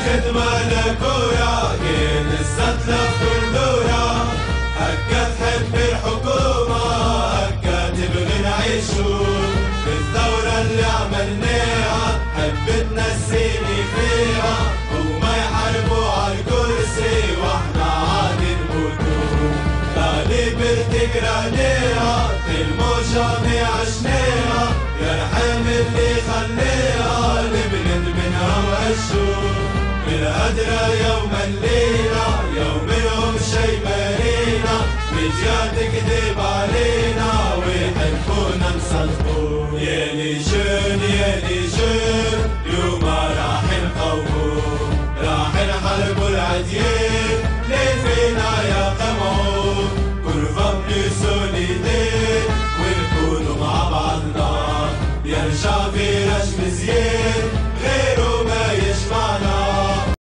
خدمة لأخويا كل الستلة في دورة، هكا تحب الحكومة هكا تبغي نعيشو، في الثورة اللي عملناها حب تنسيني فيها، وما يحاربوا عالكرسي واحنا عادي نموتو، غالي بالتكرانيها في الموشة عشناها، يرحم اللي خليها البلد منها وهالشوف، بالهدرة يوم الليلة يومهم شي مارينا، بجيات تكذب علينا ويحلفونا نصدقوا.